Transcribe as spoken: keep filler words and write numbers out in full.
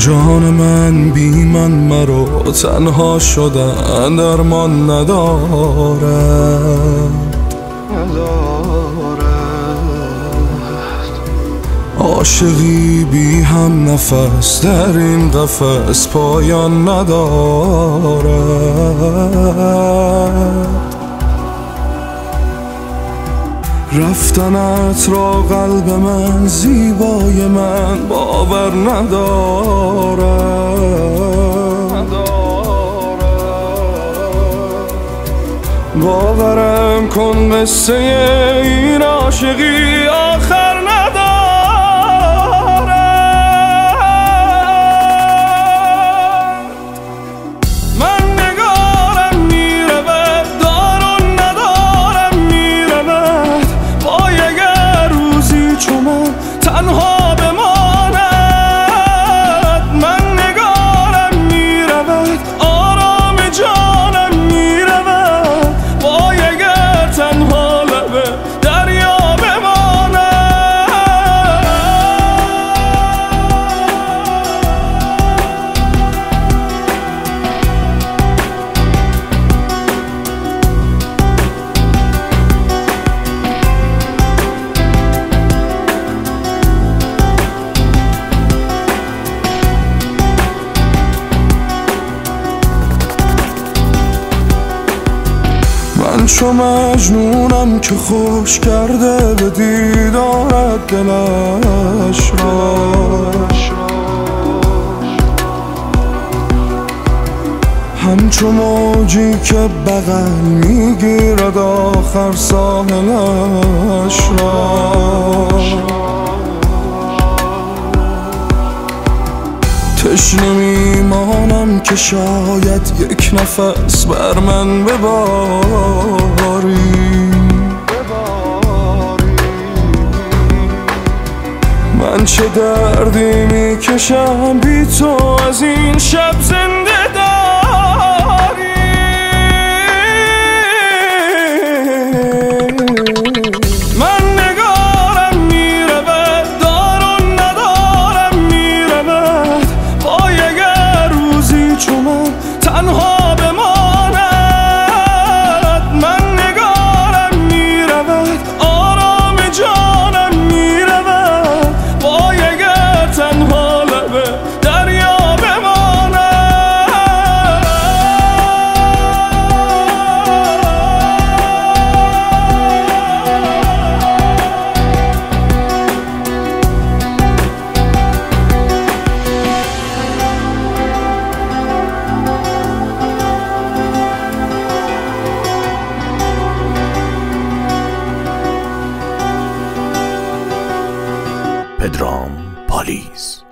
جان من بی من مرا تنها شدن درمان ندارد عاشقی بی هم نفس در این قفس پایان ندارد رفتنت را قلب من زیبای من باور ندارد باورم کن قصه این عاشقی آخر ندارد من نگارم میرود دارون ندارم میرود وای اگر روزی چو من تنها بماند من نگارم میرود آرام جانم میرود وای اگر تنها لب دریا بماند من چو مجنونم که خوش کرده به دیدارت دلش را همچو موجی که بغل میگیرد آخر ساحلش را تشنه میمانم که شاید یک نفس بر من بباری من چه دردی میکشم بی تو از این شب زنده داری من نگارم میرود دارون ندارم میرود وای اگر روزی چو من تنها بماند من نگارم میرود آرام جانم میرود وای اگر تنها لب دریا بماند پدرام پالیز.